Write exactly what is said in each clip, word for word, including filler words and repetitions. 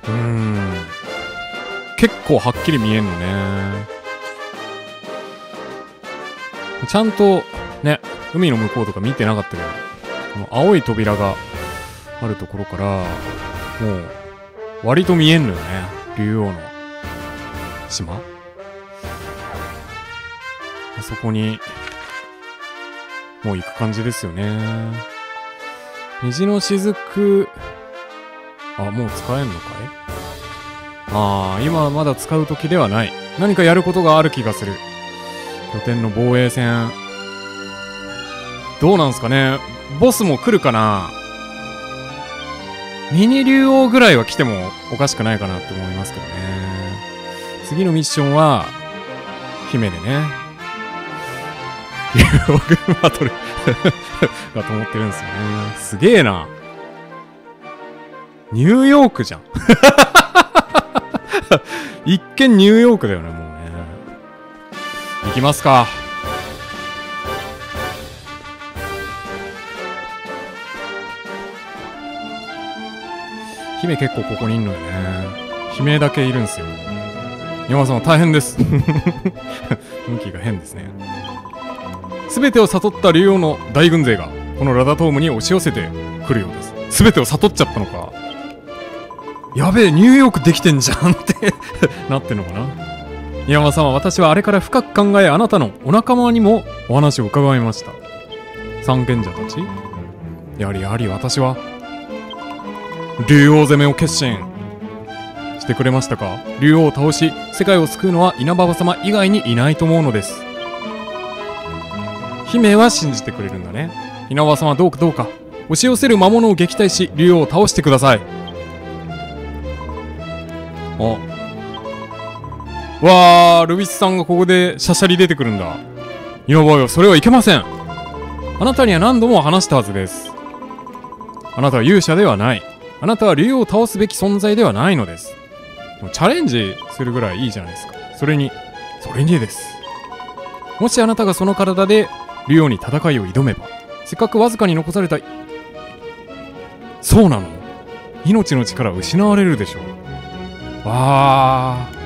うーん、結構はっきり見えんのね。ちゃんとね、海の向こうとか見てなかったけど、この青い扉があるところからもう割と見えんのよね、竜王の島。あそこにもう行く感じですよね。虹の雫、あ、もう使えんのかい。ああ、今はまだ使う時ではない。何かやることがある気がする。拠点の防衛戦、どうなんすかね。ボスも来るかな。ミニ竜王ぐらいは来てもおかしくないかなって思いますけどね。次のミッションは姫でね、竜王軍バトルだと思ってるんですよね。すげえな。ニューヨークじゃん一見ニューヨークだよね、もうね。行きますか。姫結構ここにいんのよね。姫だけいるんすよ。山さんは大変です向きが変ですね。全てを悟った竜王の大軍勢がこのラダトームに押し寄せてくるようです。全てを悟っちゃったのか。やべえ、ニューヨークできてんじゃんってなってんのかな。山さんは、私はあれから深く考え、あなたのお仲間にもお話を伺いました。三賢者たち、やはりやはり私は竜王攻めを決心してくれましたか。竜王を倒し世界を救うのは稲葉様以外にいないと思うのです。姫は信じてくれるんだね。稲葉様、どうかどうか押し寄せる魔物を撃退し竜王を倒してください。あ、わー、ルビスさんがここでシャシャリ出てくるんだ。稲葉よ、それはいけません。あなたには何度も話したはずです。あなたは勇者ではない。あなたは竜王を倒すべき存在ではないのです。チャレンジするぐらいいいじゃないですか。それにそれにです、もしあなたがその体で竜王に戦いを挑めば、せっかくわずかに残された、そうなの、命の力を失われるでしょう。わあ、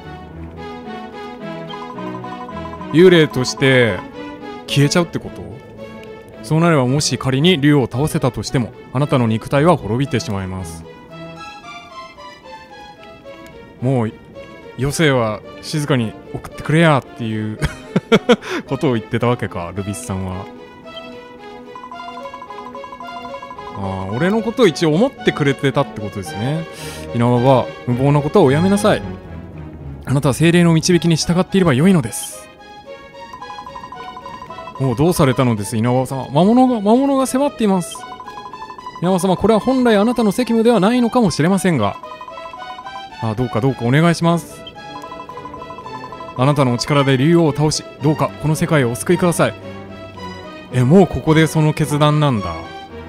幽霊として消えちゃうってこと？そうなれば、もし仮に竜を倒せたとしても、あなたの肉体は滅びてしまいます。もう余生は静かに送ってくれやっていうことを言ってたわけか、ルビスさんは。ああ、俺のことを一応思ってくれてたってことですね。稲葉は、無謀なことはおやめなさい。あなたは精霊の導きに従っていればよいのです。もうどうされたのです、稲葉様。魔物が魔物が迫っています。稲葉様、これは本来あなたの責務ではないのかもしれませんが、ああ、どうかどうかお願いします。あなたのお力で竜王を倒し、どうかこの世界をお救いください。え、もうここでその決断なんだ。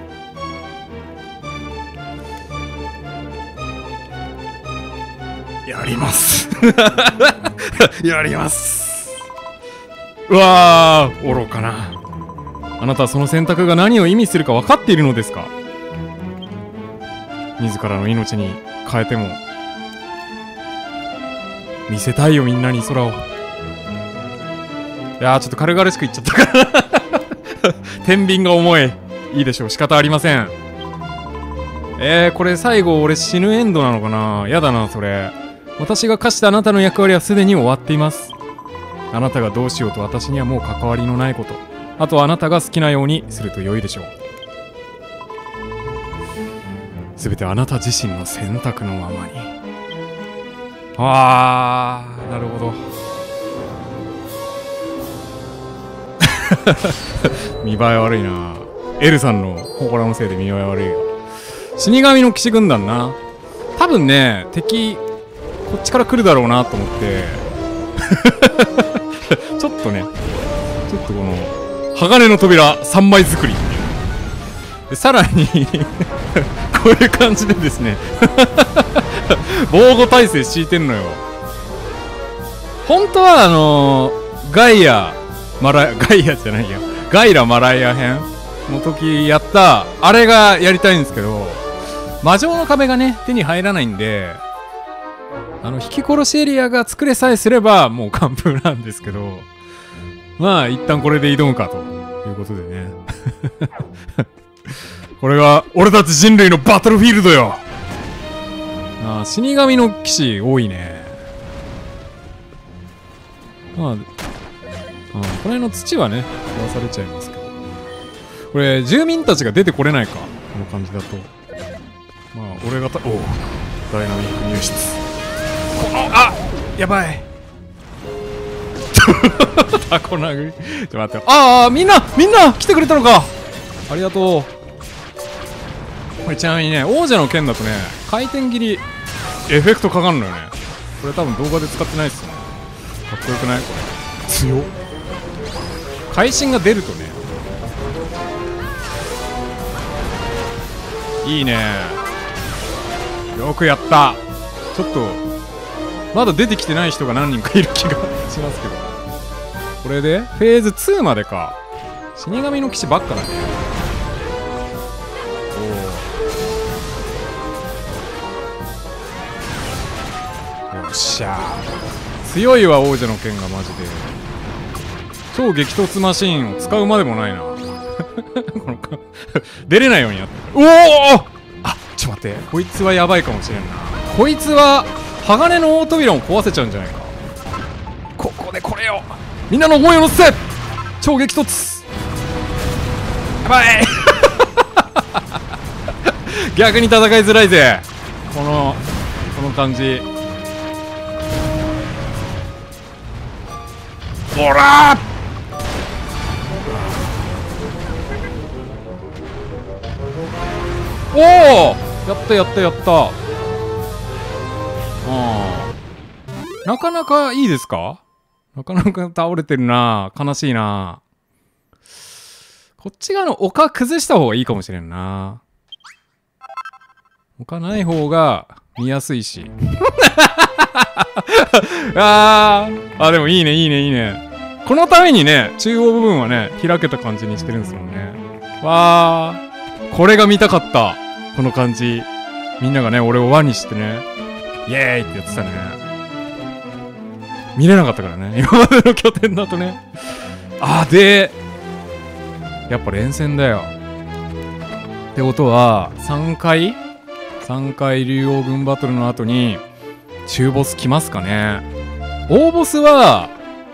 やりますやります。うわー、愚かな。あなたはその選択が何を意味するか分かっているのですか。自らの命に変えても見せたいよ、みんなに空を。いやー、ちょっと軽々しく言っちゃったから天秤が重い。いいでしょう、仕方ありません。えー、これ最後俺死ぬエンドなのかな。やだな、それ。私が課したあなたの役割はすでに終わっています。あなたがどうしようと私にはもう関わりのないこと。あとはあなたが好きなようにすると良いでしょう。すべてあなた自身の選択のままに。あー、なるほど見栄え悪いな。エルさんの祠のせいで見栄え悪いよ。死神の騎士軍団な。多分ね、敵こっちから来るだろうなと思ってちょっとね、ちょっとこの鋼の扉さんまい作りっていうで、さらにこういう感じでですね防護耐性敷いてんのよ。本当はあのー、ガイアマラガイアじゃないやガイラマライア編の時やったあれがやりたいんですけど、 魔女の壁がね、手に入らないんで、あの、引き殺しエリアが作れさえすれば、もう完封なんですけど、まあ、一旦これで挑むかということでね。これが、俺たち人類のバトルフィールドよ。ああ、死神の騎士多いね。まあ、ああこの辺の土はね、壊されちゃいますけど。これ、住民たちが出てこれないか。この感じだと。まあ、俺がた、おう、ダイナミック入室。この、あやばい。タコ殴り。ちょっと待って。ああ、みんなみんな来てくれたのか。ありがとう。これちなみにね、王者の剣だとね、回転切り、エフェクトかかんのよね。これ多分動画で使ってないっすよね。かっこよくないこれ。強っ。会心が出るとね。いいね。よくやった。ちょっと、まだ出てきてない人が何人かいる気がしますけど。これで、フェーズツーまでか。死神の騎士ばっかだね。よっしゃー。強いわ、王者の剣がマジで。超激突マシーンを使うまでもないな。この出れないようにやってる。おおあ、ちょっと待って。こいつはやばいかもしれんな。こいつは、鋼の大扉を壊せちゃうんじゃないか。ここでこれよ。みんなの思いを乗せ超激突やばい逆に戦いづらいぜ。この、この感じ。ほらーおおやったやったやった。あなかなかいいですか。なかなか倒れてるな。悲しいな。こっち側の丘崩した方がいいかもしれんな。丘ない方が見やすいし。あーあ、でもいいねいいねいいね。このためにね、中央部分はね、開けた感じにしてるんですもんね。わー。これが見たかった。この感じ。みんながね、俺を輪にしてね、イエーイってやってたね。見れなかったからね、今までの拠点だとね。あ、で、やっぱ連戦だよ。ってことは、さんかい ?さん 回竜王軍バトルの後に、中ボス来ますかね。大ボスは、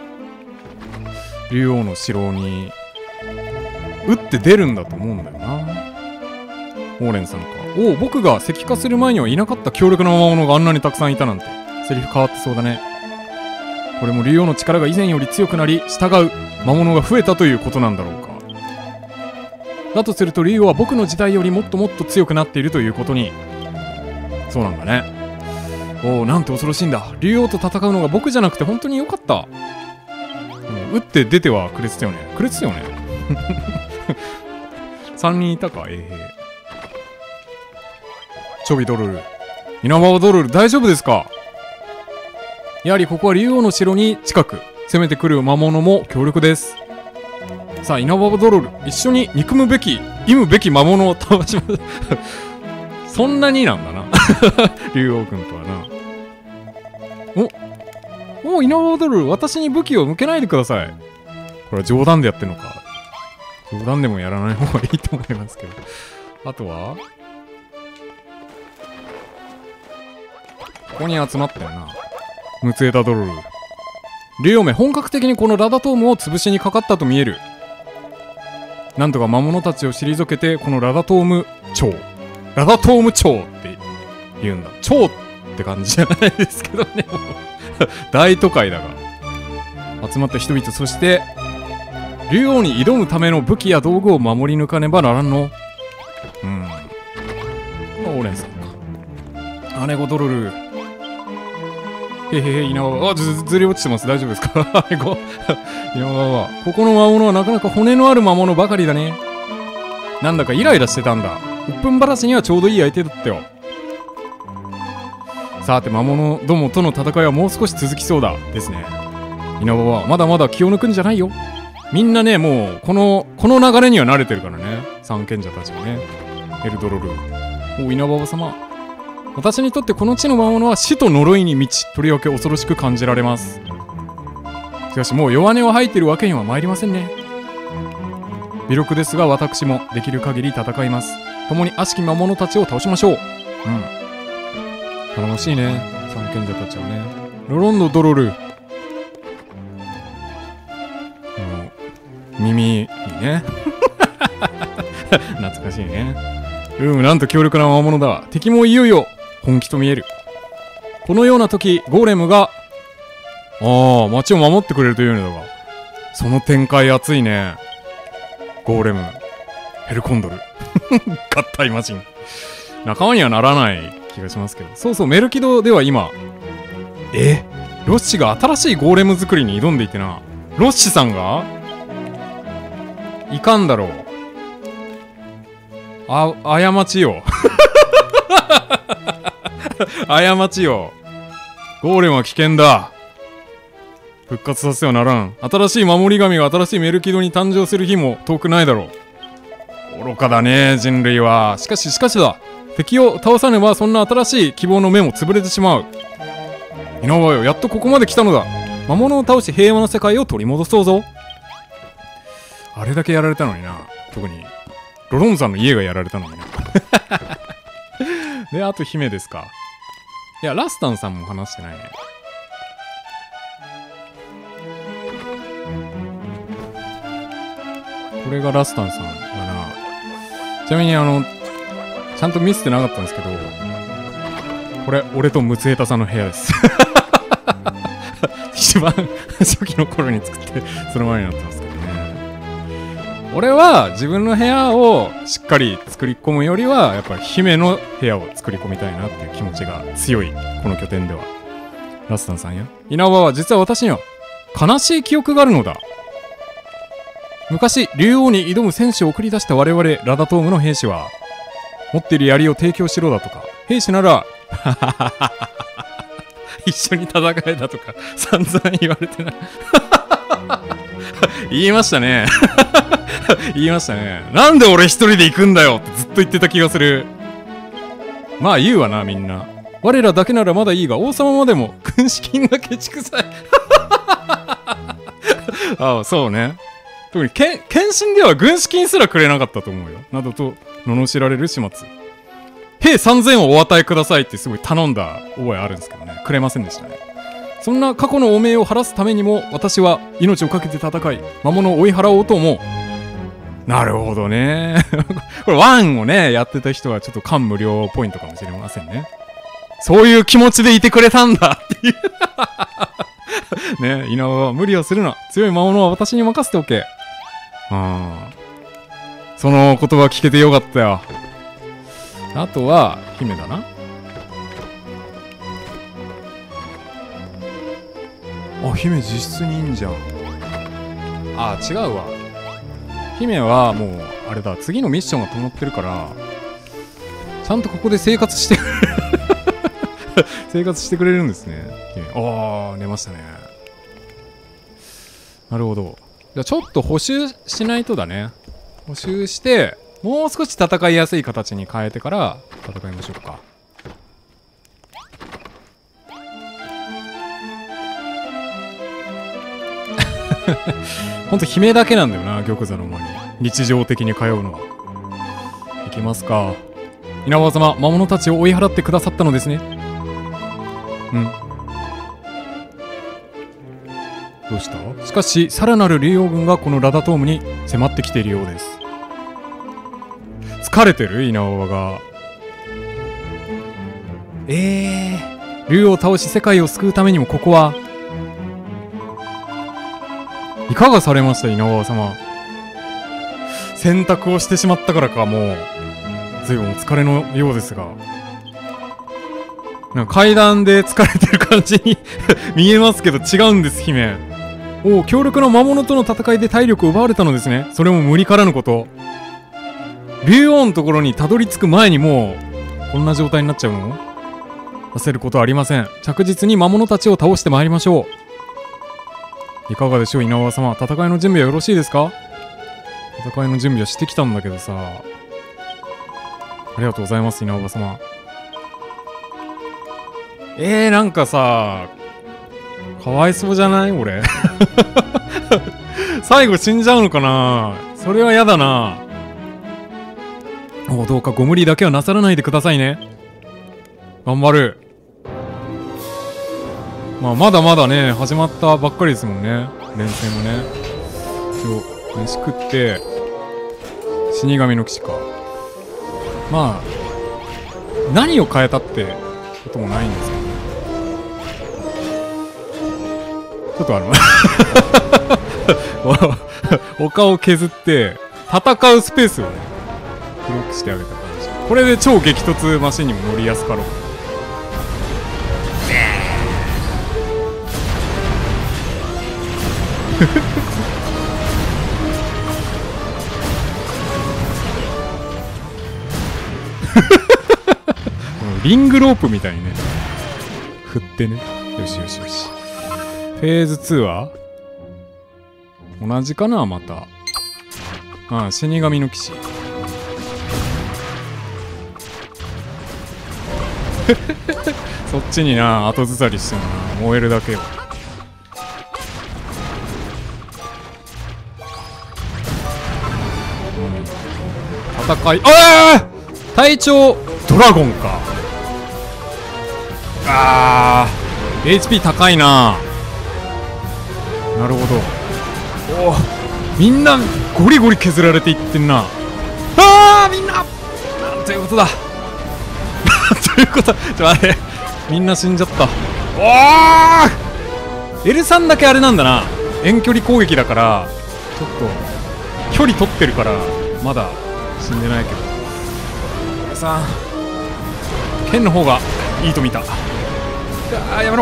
竜王の城に、撃って出るんだと思うんだよな。オーレンさんか。おお、僕が石化する前にはいなかった強力な魔物があんなにたくさんいたなんて。セリフ変わってそうだね。これも竜王の力が以前より強くなり、従う魔物が増えたということなんだろうか。だとすると竜王は僕の時代よりもっともっと強くなっているということに。そうなんだね。おお、なんて恐ろしいんだ。竜王と戦うのが僕じゃなくて本当によかった。うん、撃って出てはくれてたよね。くれてたよね。さんにんいたか。ええー。チョビドルル。稲葉ドルル大丈夫ですか。やはりここは竜王の城に近く、攻めてくる魔物も強力です。さあ、稲葉ドルル、一緒に憎むべき、忌むべき魔物を倒します。そんなになんだな。竜王君とはな。おお、稲葉ドルル、私に武器を向けないでください。これは冗談でやってんのか。冗談でもやらない方がいいと思いますけど。あとはここに集まったよな。ムツエタドルル。竜王め、本格的にこのラダトームを潰しにかかったと見える。なんとか魔物たちを退けて、このラダトーム町。ラダトーム町って言うんだ。町って感じじゃないですけどね。大都会だが。集まった人々、そして、竜王に挑むための武器や道具を守り抜かねばならんの。うん。オーレンさんか。姉子ドルル。へへへ、稲葉。あ、ず、ずり落ちてます。大丈夫ですか。稲葉は。ここの魔物はなかなか骨のある魔物ばかりだね。なんだかイライラしてたんだ。うっぷんばらしにはちょうどいい相手だったよ。さて、魔物どもとの戦いはもう少し続きそうだ。ですね。稲葉は、まだまだ気を抜くんじゃないよ。みんなね、もう、この、この流れには慣れてるからね。三賢者たちはね。エルドロル。 お稲葉様、私にとってこの地の魔物は死と呪いに満ち、とりわけ恐ろしく感じられます。しかしもう弱音を吐いているわけには参りませんね。微力ですが私もできる限り戦います。共に悪しき魔物たちを倒しましょう。うん、頼もしいね、三賢者たちはね。ロロンド・ドロル、耳にね懐かしいね。うん、なんと強力な魔物だ。敵もいよいよ本気と見える。このような時ゴーレムがああ街を守ってくれるというのだが、その展開熱いね。ゴーレム、ヘルコンドル合体マシン、仲間にはならない気がしますけど。そうそう、メルキドでは今えロッシが新しいゴーレム作りに挑んでいてな。ロッシさんがいかんだろう。あ、過ちよ過ちよ。ゴーレムは危険だ。復活させてはならん。新しい守り神が新しいメルキドに誕生する日も遠くないだろう。愚かだね人類は。しかししかしだ、敵を倒さねばそんな新しい希望の目も潰れてしまう。稲葉よ、やっとここまで来たのだ。魔物を倒し平和な世界を取り戻そうぞ。あれだけやられたのにな。特にロロンさんの家がやられたのになで、あと姫ですか。いや、ラスタンさんも話してないね。これがラスタンさんだな。ちなみにあのちゃんと見せてなかったんですけど、これ俺とムツエタさんの部屋です一番初期の頃に作ってその前になってますけどね。俺は自分の部屋をしっかり作り込むよりはやっぱり姫の部屋を作り込みたいなっていう気持ちが強いこの拠点では。ラスタンさんや稲葉は実は私には悲しい記憶があるのだ。昔竜王に挑む戦士を送り出した我々ラダトームの兵士は、持っている槍を提供しろだとか、兵士なら一緒に戦えだとか散々言われてな言いましたね言いましたね。なんで俺一人で行くんだよってずっと言ってた気がする。まあ言うわなみんな。我らだけならまだいいが王様までも軍資金がケチくさいああそうね。特にけ献身では軍資金すらくれなかったと思うよ。などと罵られる始末。兵さんぜんをお与えくださいってすごい頼んだ覚えあるんですけどね、くれませんでしたね。そんな過去の汚名を晴らすためにも私は命を懸けて戦い魔物を追い払おうと思う。なるほどねこれワンをねやってた人はちょっと感無量ポイントかもしれませんね。そういう気持ちでいてくれたんだっていうね、稲葉は無理をするな。強い魔物は私に任せておけ。ああ、その言葉聞けてよかったよ。あとは姫だな。あ、姫実質にいいんじゃん。あ、違うわ。姫はもうあれだ、次のミッションが止まってるからちゃんとここで生活して生活してくれるんですね、姫。ああ、寝ましたね。なるほど。じゃあちょっと補修しないとだね。補修してもう少し戦いやすい形に変えてから戦いましょうか。ほんと姫だけなんだよな、玉座の間に日常的に通うのは。いきますか。稲葉様、魔物たちを追い払ってくださったのですね。うん、どうした？しかしさらなる竜王軍がこのラダトームに迫ってきているようです。疲れてる稲葉が。えー、竜王を倒し世界を救うためにもここはいかがされました稲葉様。選択をしてしまったからか、もう随分お疲れのようですが、なんか階段で疲れてる感じに見えますけど違うんです、姫。おお、強力な魔物との戦いで体力を奪われたのですね。それも無理からぬこと。竜王のところにたどり着く前にもうこんな状態になっちゃうの？焦ることはありません。着実に魔物たちを倒してまいりましょう。いかがでしょう稲葉様、戦いの準備はよろしいですか？戦いの準備はしてきたんだけどさ、 りがとうございます、稲葉様。えー、なんかさ、かわいそうじゃない俺。最後死んじゃうのかな。それはやだな。お、どうかご無理だけはなさらないでくださいね。頑張る。まあ、まだまだね、始まったばっかりですもんね。連戦もね。今日、飯食って、死神の騎士か。まあ、何を変えたってこともないんですけど。ちょっとあの、丘を削って、戦うスペースをね、広くしてあげた感じ。これで超激突マシンにも乗りやすかろう。リングロープみたいにね、振ってね。よしよしよし。フェーズツーは同じかな、また。ああ、死神の騎士。そっちにな、後ずさりしてもな、燃えるだけよ。うん、戦い、ああ隊長ドラゴンか。あー エイチピー 高いな。なるほど。おお、みんなゴリゴリ削られていってんな。あーみんななんということだ。なんということだ。ちょ待って、みんな死んじゃった。おー エルスリー だけあれなんだな、遠距離攻撃だから、ちょっと距離取ってるからまだ死んでないけど、エルスリー 剣の方がいいと見た。あーやめろ、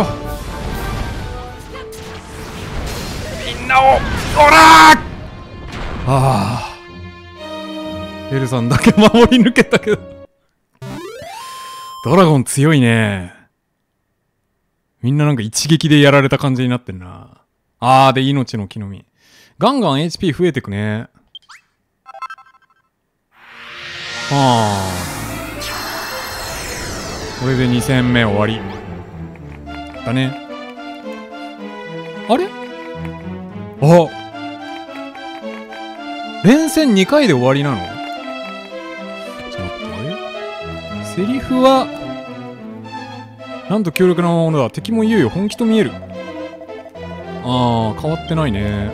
みんなを。おらーあーエルさんだけ守り抜けたけど。ドラゴン強いね。みんななんか一撃でやられた感じになってんな。あーで命の木の実。ガンガン エイチピー 増えてくね。はあ、これでに戦目終わりだね。あれ、あ、連戦にかいで終わりなの？ちょっと待って。セリフはなんと強力なものだ。敵もいよいよ本気と見える。あー変わってないね。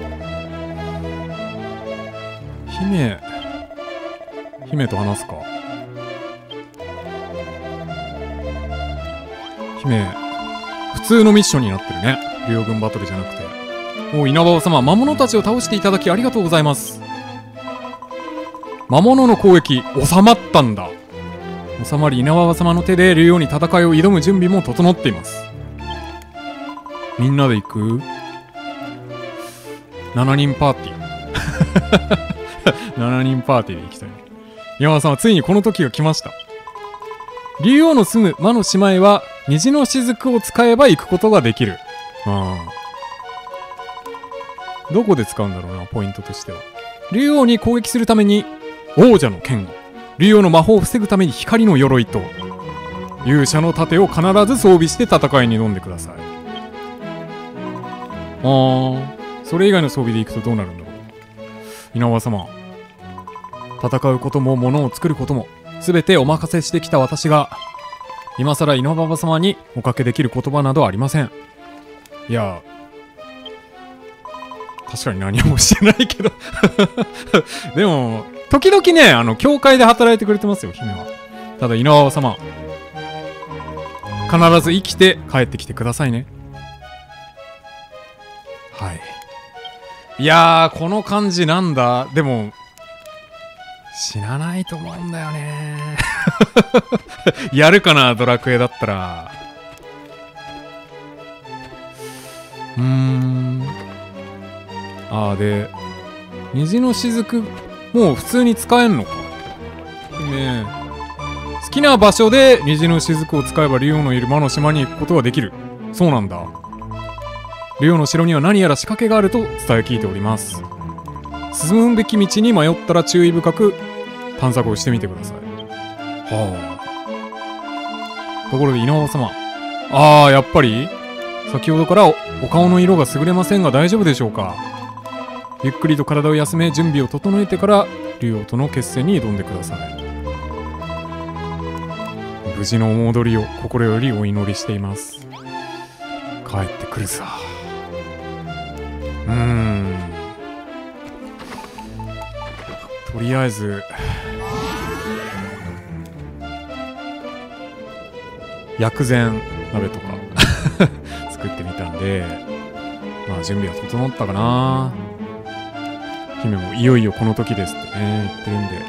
姫姫と話すか。姫普通のミッションになってるね。両軍バトルじゃなくて。お、稲葉様、魔物たちを倒していただきありがとうございます。魔物の攻撃収まったんだ。収まり、稲葉様の手で竜王に戦いを挑む準備も整っています。みんなで行く？ しち 人パーティー。しちにんパーティーで行きたい。稲葉様、ついにこの時が来ました。竜王の住む魔の島へは虹の雫を使えば行くことができる。ああ。どこで使うんだろうな、ポイントとしては。竜王に攻撃するために王者の剣を、竜王の魔法を防ぐために光の鎧と勇者の盾を必ず装備して戦いに挑んでください。あー、それ以外の装備でいくとどうなるんだろう。稲葉様、戦うことも物を作ることも全てお任せしてきた私が今更稲葉様におかけできる言葉などありません。いや確かに何もしてないけどでも時々ね、あの教会で働いてくれてますよ、姫は。ただ稲葉様、必ず生きて帰ってきてくださいね。はい。いやー、この感じなんだ。でも死なないと思うんだよねやるかな、ドラクエだったら。うーん、あーで虹の雫もう普通に使えんのか。ね、好きな場所で虹の雫を使えば竜王のいる魔の島に行くことができる。そうなんだ。竜王の城には何やら仕掛けがあると伝え聞いております。進むべき道に迷ったら注意深く探索をしてみてください。 はあ。ところで稲葉様、ああやっぱり先ほどから お, お顔の色が優れませんが大丈夫でしょうか。ゆっくりと体を休め準備を整えてから竜王との決戦に挑んでください。無事のお戻りを心よりお祈りしています。帰ってくるさ。うーん、とりあえず薬膳鍋とか作ってみたんで、まあ準備は整ったかな。姫もいよいよこの時ですってね言ってるんで、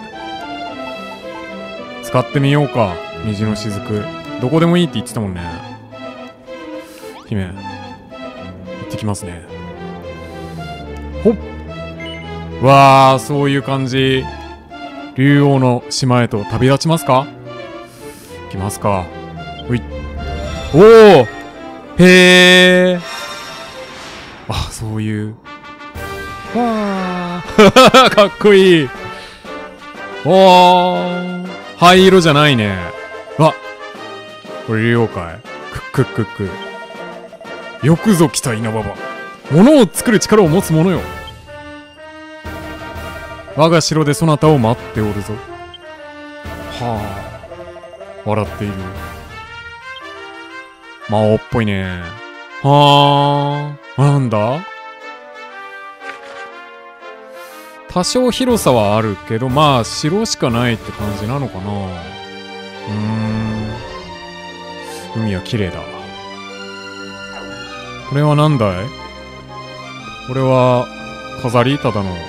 使ってみようか。虹の雫どこでもいいって言ってたもんね。姫行ってきますね。ほっ、わあそういう感じ。竜王の島へと旅立ちますか。行きますか。ほい。おお、へえ、あそういうわあかっこいい。おー灰色じゃないね。わこれ竜王かい。くっくっくっく。よくぞ来た稲葉ば。物を作る力を持つ者よ。我が城でそなたを待っておるぞ。はあ笑っている。魔王っぽいね。はあなんだ、多少広さはあるけど、まあ城しかないって感じなのかな。うーん、海は綺麗だ。これは何だい。これは飾り、ただの。な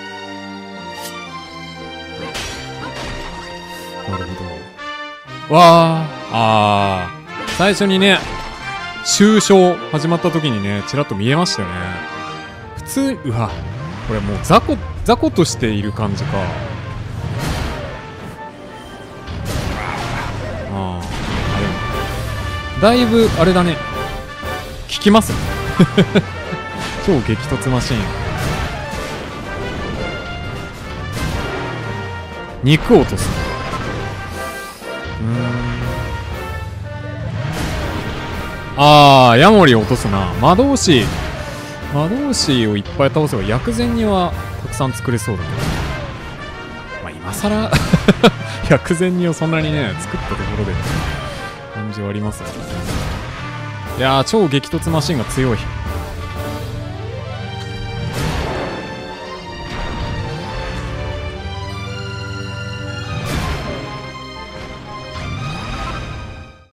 るほど。わあ、あー最初にね終章始まった時にねちらっと見えましたよね。普通、うわこれもう雑魚雑魚としている感じか。ああ、あれだいぶあれだね、効きますね超激突マシーン。肉を落とす。うーん、ああヤモリを落とすな。魔導士魔導士をいっぱい倒せば薬膳にはたくさん作れそうだけど、まあ今さら薬膳にをそんなにね作ったところで感じはありますよね。いやー超激突マシンが強い。